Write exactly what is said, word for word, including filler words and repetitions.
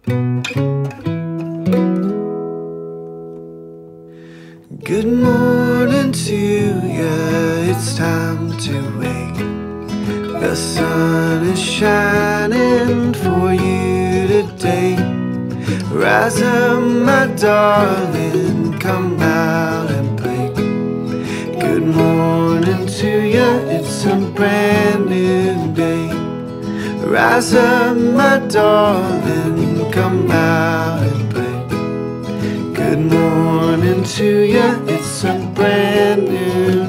Good morning to you, it's time to wake. The sun is shining for you today. Rise up, my darling, come out and play. Good morning to you, it's a brand new day. Rise up, my darling, come out and play. Good morning to you, it's a brand new